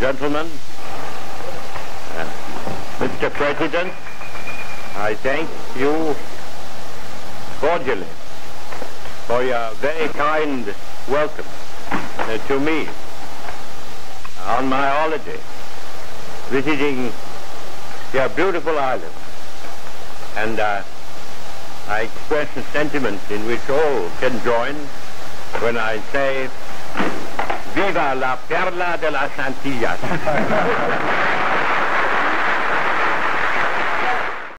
gentlemen, Mr. President, I thank you cordially for your very kind welcome to me on my holiday, visiting your beautiful island. And I express a sentiment in which all can join when I say, Viva la Perla de las Antillas.